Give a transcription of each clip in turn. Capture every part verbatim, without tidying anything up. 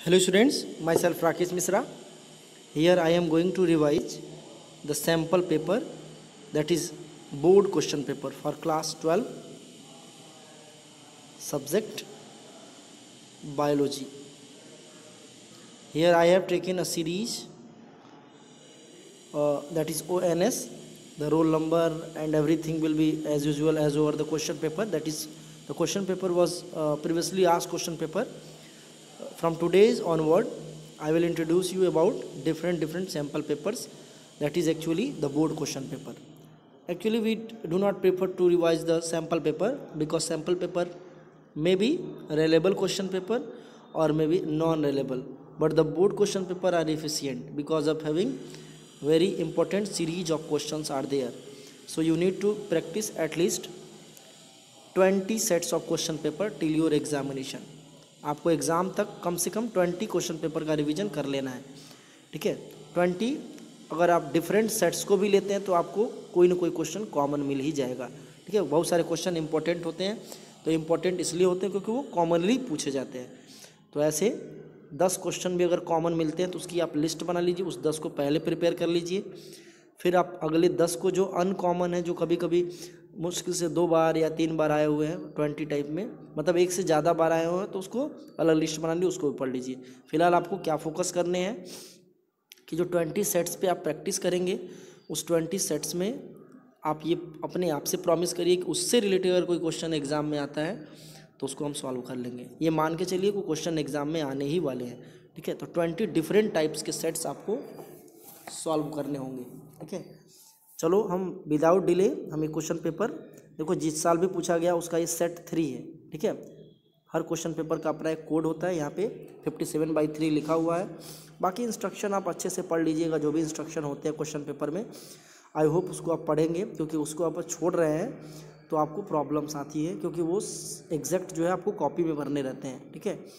Hello students, myself Rakesh Misra. Here I am going to revise the sample paper, that is board question paper for class twelve, subject biology. Here I have taken a series uh, that is O N S. The roll number and everything will be as usual as over the question paper. That is, the question paper was uh, previously asked question paper. From today's onward, I will introduce you about different different sample papers. That is actually the board question paper. Actually, we do not prefer to revise the sample paper because sample paper may be reliable question paper or maybe non-reliable. But the board question paper are efficient because of having very important series of questions are there. So you need to practice at least twenty sets of question paper till your examination. आपको exam तक कम से कम twenty question paper का revision कर लेना है, ठीक है। ट्वेंटी अगर आप डिफरेंट सेट्स को भी लेते हैं तो आपको कोई ना कोई क्वेश्चन कॉमन मिल ही जाएगा, ठीक है। बहुत सारे क्वेश्चन इंपॉर्टेंट होते हैं, तो इंपॉर्टेंट इसलिए होते हैं क्योंकि वो कॉमनली पूछे जाते हैं। तो ऐसे दस क्वेश्चन भी अगर कॉमन मिलते हैं तो उसकी आप लिस्ट बना लीजिए, उस दस को पहले प्रिपेयर कर लीजिए। फिर आप अगले दस को जो अनकॉमन है, जो कभी कभी मुश्किल से दो बार या तीन बार आए हुए हैं ट्वेंटी टाइप में, मतलब एक से ज़्यादा बार आए हुए हैं, तो उसको अलग लिस्ट बना लीजिए, उसको भी पढ़ लीजिए। फिलहाल आपको क्या फोकस करने हैं कि जो ट्वेंटी सेट्स पे आप प्रैक्टिस करेंगे, उस ट्वेंटी सेट्स में आप ये अपने आप से प्रॉमिस करिए कि उससे रिलेटेड अगर कोई क्वेश्चन एग्जाम में आता है तो उसको हम सॉल्व कर लेंगे। ये मान के चलिए कोई क्वेश्चन एग्जाम में आने ही वाले हैं, ठीक है। तो ट्वेंटी डिफरेंट टाइप्स के सेट्स आपको सॉल्व करने होंगे, ठीक है। चलो हम विदाउट डिले हम एक क्वेश्चन पेपर, देखो जिस साल भी पूछा गया उसका ये सेट थ्री है, ठीक है। हर क्वेश्चन पेपर का अपना एक कोड होता है, यहाँ पे फिफ्टी सेवन बाई थ्री लिखा हुआ है। बाकी इंस्ट्रक्शन आप अच्छे से पढ़ लीजिएगा, जो भी इंस्ट्रक्शन होते हैं क्वेश्चन पेपर में। आई होप उसको आप पढ़ेंगे, क्योंकि उसको आप छोड़ रहे हैं तो आपको प्रॉब्लम्स आती है, क्योंकि वो एग्जैक्ट जो है आपको कॉपी में भरने रहते हैं, ठीक है।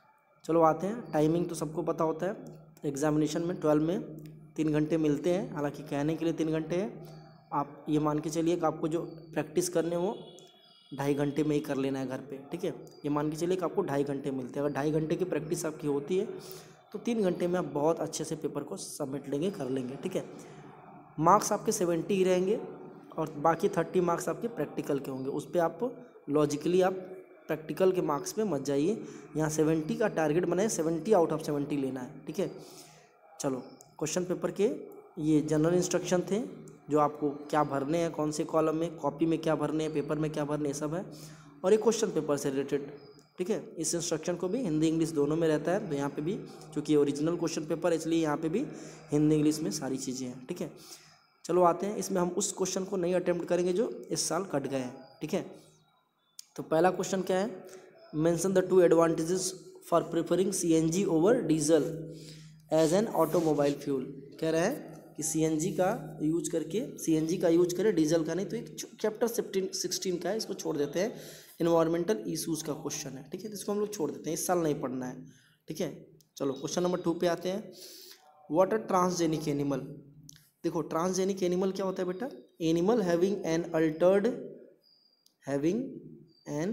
चलो आते हैं। टाइमिंग तो सबको पता होता है एग्जामिनेशन में, ट्वेल्व में तीन घंटे मिलते हैं, हालांकि कहने के लिए तीन घंटे हैं। आप ये मान के चलिए कि आपको जो प्रैक्टिस करने वो ढाई घंटे में ही कर लेना है घर पे, ठीक है। ये मान के चलिए कि आपको ढाई घंटे मिलते हैं। अगर ढाई घंटे की प्रैक्टिस आपकी होती है तो तीन घंटे में आप बहुत अच्छे से पेपर को सबमिट लेंगे, कर लेंगे, ठीक है। मार्क्स आपके सेवेंटी ही रहेंगे और बाकी थर्टी मार्क्स आपके प्रैक्टिकल के होंगे। उस पर आप लॉजिकली आप प्रैक्टिकल के मार्क्स पे मत जाइए। यहाँ सेवेंटी का टारगेट बनाए, सेवेंटी आउट ऑफ सेवेंटी लेना है, ठीक है। चलो क्वेश्चन पेपर के ये जनरल इंस्ट्रक्शन थे, जो आपको क्या भरने हैं, कौन से कॉलम में, कॉपी में क्या भरने हैं, पेपर में क्या भरने, ये सब है। और एक क्वेश्चन पेपर से रिलेटेड, ठीक है। इस इंस्ट्रक्शन को भी हिंदी इंग्लिश दोनों में रहता है, तो यहाँ पे भी चूँकि ओरिजिनल क्वेश्चन पेपर, इसलिए यहाँ पे भी हिंदी इंग्लिश में सारी चीज़ें हैं, ठीक है। चलो आते हैं, इसमें हम उस क्वेश्चन को नहीं अटेम्प्ट करेंगे जो इस साल कट गए हैं, ठीक है। तो पहला क्वेश्चन क्या है, mention the two advantages for preferring C N G over diesel as an automobile fuel. कह रहे हैं कि सीएनजी का यूज करके, सीएनजी का यूज करें, डीजल का नहीं। तो एक चैप्टर सिक्सटीन सिक्सटीन का है, इसको छोड़ देते हैं। इन्वायरमेंटल इशूज़ का क्वेश्चन है, ठीक है। इसको हम लोग छोड़ देते हैं, इस साल नहीं पढ़ना है, ठीक है। चलो क्वेश्चन नंबर टू पे आते हैं। What are transgenic animal. देखो ट्रांसजेनिक एनिमल क्या होता है बेटा, animal having an altered having an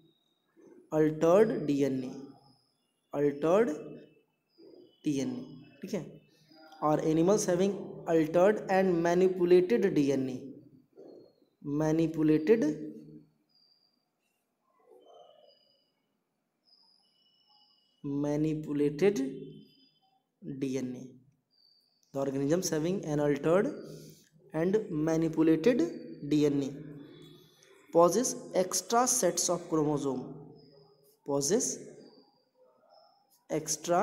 altered DNA, altered DNA, ठीक है। और animals having altered and manipulated DNA, manipulated manipulated DNA. The organisms having an altered and manipulated DNA possess extra sets of chromosome, possess extra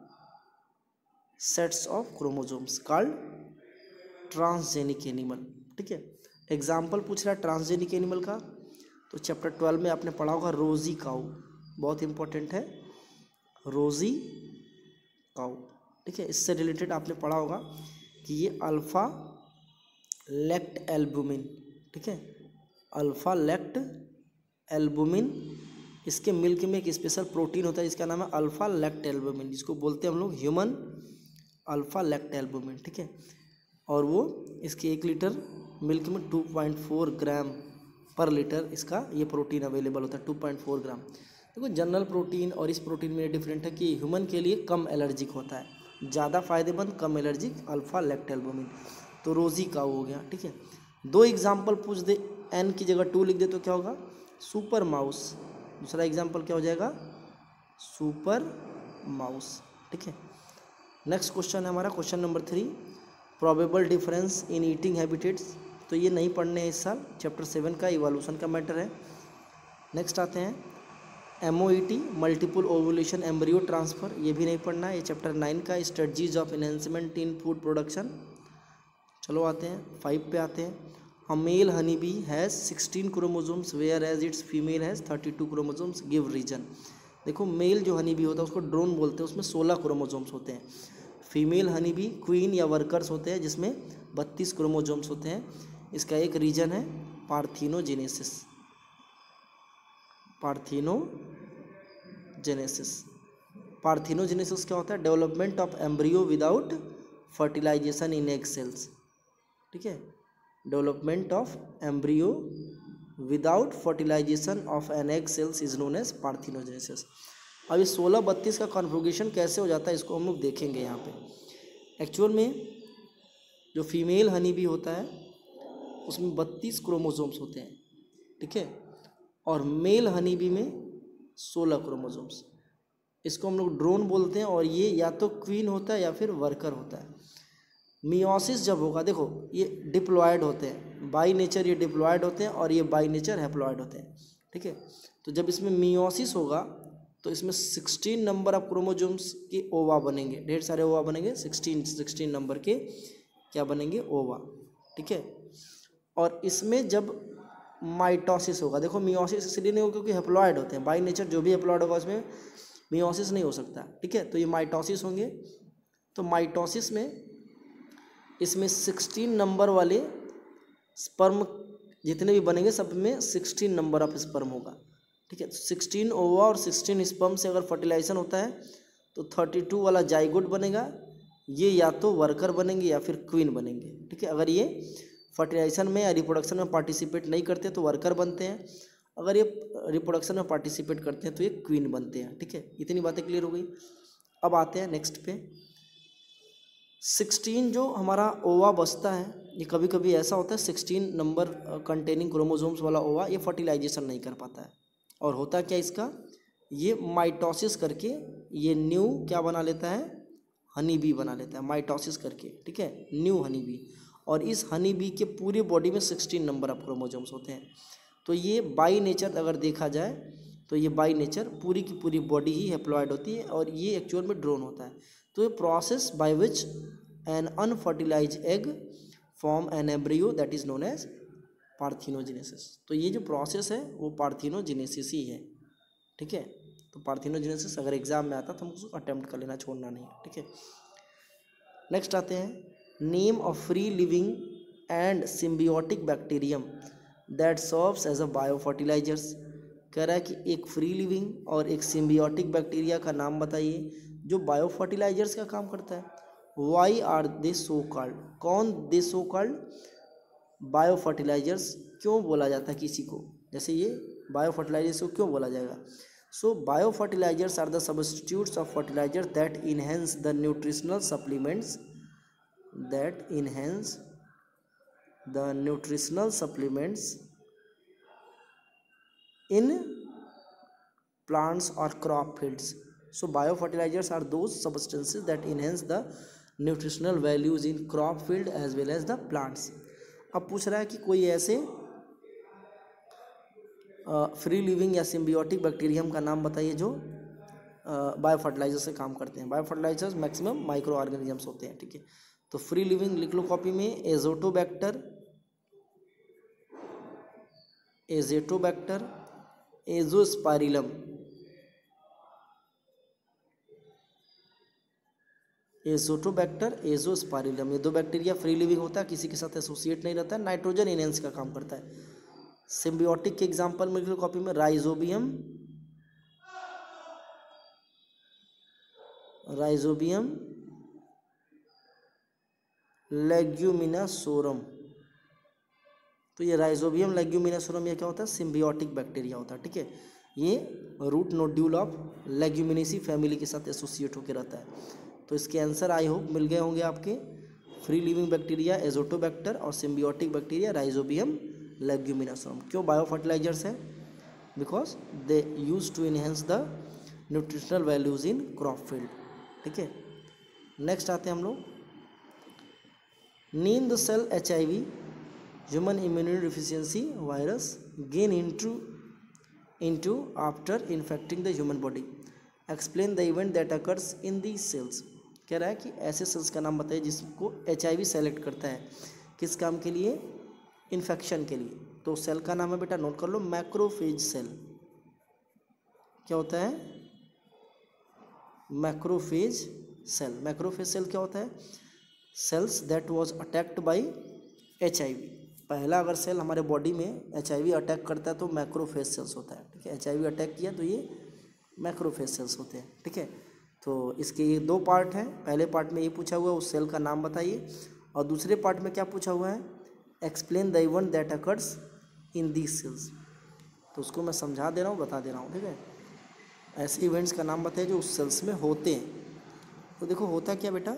sets of chromosomes called transgenic animal, ठीक है। Example पूछ रहा है transgenic animal का, तो chapter twelve में आपने पढ़ा होगा रोजी काऊ, बहुत इंपॉर्टेंट है रोजी काऊ, ठीक है। इससे रिलेटेड आपने पढ़ा होगा कि ये अल्फा लेक्ट एल्बुमिन, ठीक है, अल्फा लेक्ट एल्बुमिन, इसके मिल्क में एक स्पेशल प्रोटीन होता है जिसका नाम है अल्फा लेक्ट एल्बुमिन, जिसको बोलते हैं हम लोग ह्यूमन अल्फा लेक्ट एल्बुमिन, ठीक है। और वो इसके एक लीटर मिल्क में two point four gram per litre इसका ये प्रोटीन अवेलेबल होता है, टू पॉइंट फोर ग्राम। देखो जनरल प्रोटीन और इस प्रोटीन में डिफरेंट है कि ह्यूमन के लिए कम एलर्जिक होता है, ज़्यादा फायदेमंद कम एलर्जिक अल्फा लैक्टोएल्बुमिन, तो रोजी का हो गया। ठीक है, दो एग्जाम्पल पूछ दे, एन की जगह टू लिख दे तो क्या होगा सुपर माउस, दूसरा एग्जाम्पल क्या हो जाएगा सुपर माउस। ठीक है, नेक्स्ट क्वेश्चन है हमारा question number three, probable difference in eating habitats, तो ये नहीं पढ़ने हैं इस साल, चैप्टर सेवन का इवोल्यूशन का मैटर है। नेक्स्ट आते हैं M O E T multiple ovulation embryo transfer, ये भी नहीं पढ़ना है, ये चैप्टर नाइन का strategies of enhancement in food production. चलो आते हैं फाइव पे आते हैं, a male honey bee has sixteen chromosomes whereas its female has thirty two chromosomes, give reason. देखो मेल जो हनी बी होता है उसको ड्रोन बोलते हैं, उसमें सोलह क्रोमोजोम्स होते हैं। फीमेल हनी बी क्वीन या वर्कर्स होते हैं जिसमें बत्तीस क्रोमोजोम्स होते हैं। इसका एक रीजन है पार्थिनोजेनेसिस, पार्थिनोजेनेसिस। पार्थिनोजेनेसिस क्या होता है, development of embryo without fertilization in egg cells. ठीक है, development of embryo without fertilization of an egg cells is known as parthenogenesis. अब ये सोलह बत्तीस का कॉन्फ़िगरेशन कैसे हो जाता है इसको हम लोग देखेंगे यहाँ पे। एक्चुअल में जो फीमेल हनी बी होता है उसमें बत्तीस क्रोमोजोम्स होते हैं। ठीक है, और मेल हनी बी में सोलह क्रोमोजोम्स, इसको हम लोग ड्रोन बोलते हैं, और ये या तो क्वीन होता है या फिर वर्कर होता है। मियोसिस जब होगा, देखो ये डिप्लॉयड होते हैं, बाई नेचर ये डिप्लॉयड होते हैं और ये बाई नेचर हैप्लॉयड होते हैं। ठीक है, तो जब इसमें मियोसिस होगा तो इसमें सिक्सटीन नंबर ऑफ क्रोमोजोम्स के ओवा बनेंगे, ढेर सारे ओवा बनेंगे, सिक्सटीन सिक्सटीन नंबर के क्या बनेंगे ओवा। ठीक है, और इसमें जब माइटोसिस होगा, देखो मियोसिस इसलिए नहीं होगा क्योंकि हैप्लॉयड होते हैं, बाई नेचर जो भी हैप्लॉयड होगा उसमें मियोसिस नहीं हो सकता। ठीक है, तो ये माइटोसिस होंगे, तो माइटोसिस में इसमें सिक्सटीन नंबर वाले स्पर्म जितने भी बनेंगे सब में सिक्सटीन नंबर ऑफ स्पर्म होगा। ठीक है, सिक्सटीन ओवा और सिक्सटीन स्पर्म से अगर फर्टिलाइजेशन होता है तो थर्टी टू वाला जाइगोट बनेगा, ये या तो वर्कर बनेंगे या फिर क्वीन बनेंगे। ठीक है, अगर ये फर्टिलाइजेशन में या रिप्रोडक्शन में पार्टिसिपेट नहीं करते तो वर्कर बनते हैं, अगर ये रिप्रोडक्शन में पार्टिसिपेट करते हैं तो ये क्वीन बनते हैं। ठीक है, इतनी बातें क्लियर हो गई। अब आते हैं नेक्स्ट पे, सिक्सटीन जो हमारा ओवा बचता है, ये कभी कभी ऐसा होता है सिक्सटीन नंबर कंटेनिंग क्रोमोजोम्स वाला ओवा ये फर्टिलाइजेशन नहीं कर पाता है, और होता क्या इसका, ये माइटोसिस करके ये न्यू क्या बना लेता है, हनी बी बना लेता है माइटोसिस करके। ठीक है, न्यू हनी बी, और इस हनी बी के पूरी बॉडी में सिक्सटीन नंबर ऑफ क्रोमोजोम्स होते हैं। तो ये बाई नेचर अगर देखा जाए तो ये बाई नेचर पूरी की पूरी बॉडी ही हैप्लॉयड होती है, और ये एक्चुअल में ड्रोन होता है। तो ये process by which an unfertilized egg form an embryo that is known as parthenogenesis. तो ये जो प्रोसेस है वो पार्थिनोजेनेसिस ही है। ठीक है, तो पार्थिनोजेनेसिस अगर एग्जाम में आता तो हम उसको अटेम्प्ट कर लेना, छोड़ना नहीं। ठीक है, नेक्स्ट आते हैं, name of free living and symbiotic bacterium that serves as a bio fertilizers. कह रहा है कि एक फ्री लिविंग और एक सिम्बियोटिक बैक्टीरिया का नाम बताइए जो बायो फर्टिलाइजर्स का काम करता है। Why are they so called, कौन they so called, bio fertilizers क्यों बोला जाता है किसी को, जैसे ये बायो फर्टिलाइजर्स को क्यों बोला जाएगा। So bio fertilizers are the substitutes of fertilizers that enhance the nutritional supplements that enhance the nutritional supplements in plants or crop fields. So biofertilizers are those substances that enhance the nutritional values in crop field as well as the plants. अब पूछ रहा है कि कोई ऐसे free living या symbiotic bacterium का नाम बताइए जो बायो फर्टिलाइजर से काम करते हैं। Bio fertilizers maximum micro organisms होते हैं। ठीक है, तो फ्री लिविंग लिख लो कॉपी में, azotobacter, azotobacter, azospirillum, azotobacter, azospirillum, ये दो बैक्टीरिया फ्री लिविंग होता है, किसी के साथ एसोसिएट नहीं रहता है, नाइट्रोजन इनहेंस का काम करता है। सिम्बियोटिक के एग्जांपल में लिख लो कॉपी में, राइजोबियम, राइजोबियम लेग्यूमिनासोरम। तो ये राइजोबियम लेग्यूमिनासोरम ये क्या होता है, सिम्बियोटिक बैक्टीरिया होता है। ठीक है, ये root nodule of leguminosae family के साथ एसोसिएट होकर रहता है। तो इसके आंसर आई होप मिल गए होंगे आपके। फ्री लिविंग बैक्टीरिया एजोटोबैक्टर और सिम्बियोटिक बैक्टीरिया राइजोबियम लेग्यूमिनोसम। क्यों बायो फर्टिलाइजर्स हैं? Because they use to enhance the nutritional values in crop field. ठीक है, नेक्स्ट आते हैं हम लोग। Name the cell H I V human immunity deficiency virus gain into into after infecting the human body. Explain the event that occurs in these cells. कह रहा है कि ऐसे सेल्स का नाम बताइए जिसको एच आई वी सेलेक्ट करता है, किस काम के लिए? इन्फेक्शन के लिए। तो सेल का नाम है बेटा, नोट कर लो, मैक्रोफेज सेल। क्या होता है? Macrophage cell. मैक्रोफेज सेल क्या होता है? Cells that was attacked by H I V. पहला अगर सेल हमारे बॉडी में एच आई वी अटैक करता है तो मैक्रोफेज सेल्स होता है। ठीक है, एच आई वी अटैक किया तो ये मैक्रोफेज सेल्स होते हैं। ठीक है, तो इसके ये दो पार्ट हैं। पहले पार्ट में ये पूछा हुआ है उस सेल का नाम बताइए, और दूसरे पार्ट में क्या पूछा हुआ है? Explain the event that occurs in these cells. तो उसको मैं समझा दे रहा हूँ, बता दे रहा हूँ। ठीक है, ऐसे इवेंट्स का नाम बताइए जो उस सेल्स में होते हैं। तो देखो होता क्या बेटा,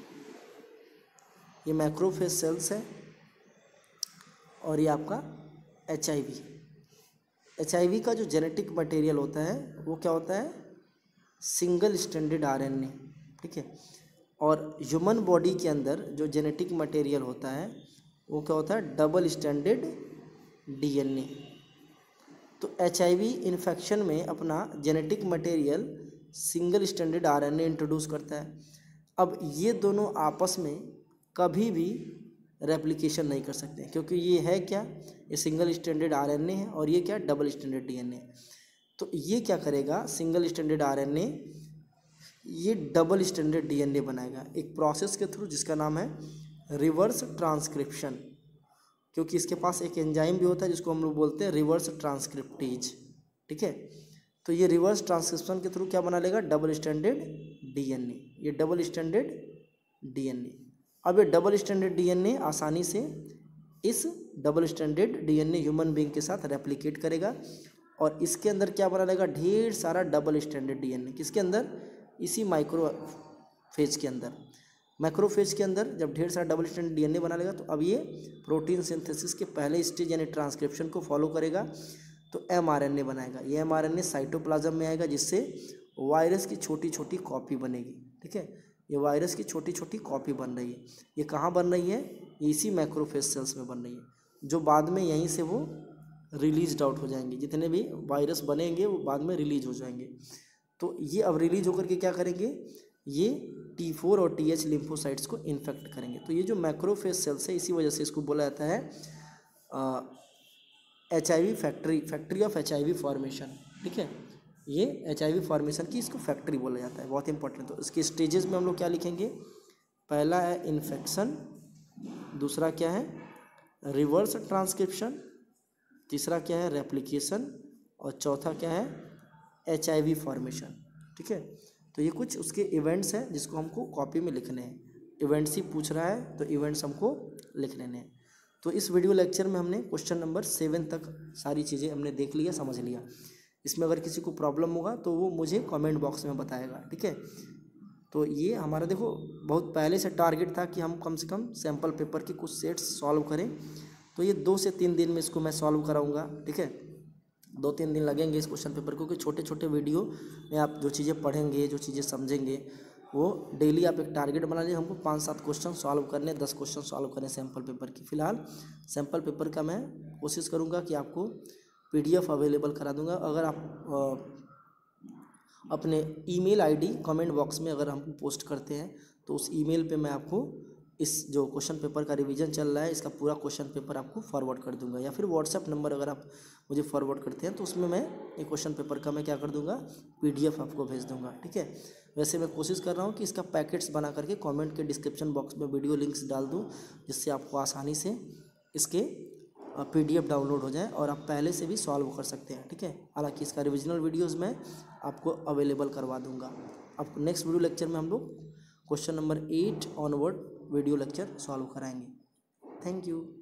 ये मैक्रोफेज सेल्स है और ये आपका H I V. H I V का जो जेनेटिक मटेरियल होता है वो क्या होता है? Single stranded R N A. ठीक है, और ह्यूमन बॉडी के अंदर जो जेनेटिक मटेरियल होता है वो क्या होता है? Double stranded D N A. तो एच आई वी इन्फेक्शन में अपना genetic material single stranded R N A introduce करता है। अब ये दोनों आपस में कभी भी रेप्लिकेशन नहीं कर सकते, क्योंकि ये है क्या? ये सिंगल स्ट्रैंडेड आरएनए है और ये क्या? Double stranded DNA. तो ये क्या करेगा? सिंगल स्ट्रैंडेड आरएनए ये डबल स्ट्रैंडेड डीएनए बनाएगा एक प्रोसेस के थ्रू जिसका नाम है रिवर्स ट्रांसक्रिप्शन। क्योंकि इसके पास एक एंजाइम भी होता है जिसको हम लोग बोलते हैं रिवर्स ट्रांसक्रिप्टेज। ठीक है, तो ये रिवर्स ट्रांसक्रिप्शन के थ्रू क्या बना लेगा? Double stranded DNA. ये डबल स्ट्रैंडेड डीएनए। अब ये डबल स्ट्रैंडेड डीएनए आसानी से इस double stranded DNA human being के साथ रेप्लिकेट करेगा और इसके अंदर क्या बना लेगा? ढेर सारा डबल स्ट्रैंडेड डीएनए। किसके अंदर? इसी माइक्रोफेज के अंदर। माइक्रोफेज के अंदर जब ढेर सारा डबल स्ट्रैंडेड डीएनए बना लेगा तो अब ये प्रोटीन सिंथेसिस के पहले स्टेज यानी ट्रांसक्रिप्शन को फॉलो करेगा तो एमआरएनए बनाएगा। ये एमआरएनए साइटोप्लाज्म में आएगा जिससे वायरस की छोटी छोटी कॉपी बनेगी। ठीक है, ये वायरस की छोटी छोटी कॉपी बन रही है। ये कहाँ बन रही है? इसी मैक्रोफेज सेल्स में बन रही है, जो बाद में यहीं से वो रिलीज आउट हो जाएंगे। जितने भी वायरस बनेंगे वो बाद में रिलीज हो जाएंगे। तो ये अब रिलीज होकर के क्या करेंगे? ये टी फोर और टी एच लिम्फोसाइट्स को इन्फेक्ट करेंगे। तो ये जो मैक्रोफेज सेल्स है इसी वजह से इसको बोला जाता है H I V factory, factory of H I V formation. ठीक है, ये एच आई वी फॉर्मेशन की इसको फैक्ट्री बोला जाता है, बहुत इंपॉर्टेंट। तो इसके स्टेजेस में हम लोग क्या लिखेंगे? पहला है इन्फेक्शन, दूसरा क्या है? रिवर्स ट्रांसक्रिप्शन, तीसरा क्या है? रेप्लिकेशन, और चौथा क्या है? H I V formation. ठीक है, तो ये कुछ उसके इवेंट्स हैं जिसको हमको कॉपी में लिखने हैं। इवेंट्स ही पूछ रहा है तो इवेंट्स हमको लिख लेने हैं। तो इस वीडियो लेक्चर में हमने क्वेश्चन नंबर सेवन तक सारी चीज़ें हमने देख लिया, समझ लिया। इसमें अगर किसी को प्रॉब्लम होगा तो वो मुझे कमेंट बॉक्स में बताएगा। ठीक है, तो ये हमारा देखो बहुत पहले से टारगेट था कि हम कम से कम सैम्पल पेपर के कुछ सेट्स सॉल्व करें। तो ये दो से तीन दिन में इसको मैं सॉल्व कराऊंगा। ठीक है, दो तीन दिन लगेंगे इस क्वेश्चन पेपर को, कि छोटे छोटे वीडियो में आप जो चीज़ें पढ़ेंगे, जो चीज़ें समझेंगे, वो डेली आप एक टारगेट बना लीजिए। हमको पाँच सात क्वेश्चन सॉल्व करने, दस क्वेश्चन सॉल्व करने सैम्पल पेपर की। फ़िलहाल सैम्पल पेपर का मैं कोशिश करूँगा कि आपको पीडीएफ अवेलेबल करा दूंगा। अगर आप अपने ईमेल आईडी कमेंट बॉक्स में अगर हम पोस्ट करते हैं तो उस ईमेल पे मैं आपको इस जो क्वेश्चन पेपर का रिवीजन चल रहा है इसका पूरा क्वेश्चन पेपर आपको फॉरवर्ड कर दूंगा, या फिर व्हाट्सएप नंबर अगर आप मुझे फॉरवर्ड करते हैं तो उसमें मैं ये क्वेश्चन पेपर का मैं क्या कर दूंगा? पीडीएफ आपको भेज दूंगा। ठीक है, वैसे मैं कोशिश कर रहा हूँ कि इसका पैकेट्स बना करके कमेंट के डिस्क्रिप्शन बॉक्स में वीडियो लिंक्स डाल दूँ, जिससे आपको आसानी से इसके पीडीएफ डाउनलोड हो जाए और आप पहले से भी सॉल्व कर सकते हैं। ठीक है, हालांकि इसका रिविजनल वीडियोज़ मैं आपको अवेलेबल करवा दूंगा। अब नेक्स्ट वीडियो लेक्चर में हम लोग question number eight onward video lecture solve कराएंगे। Thank you.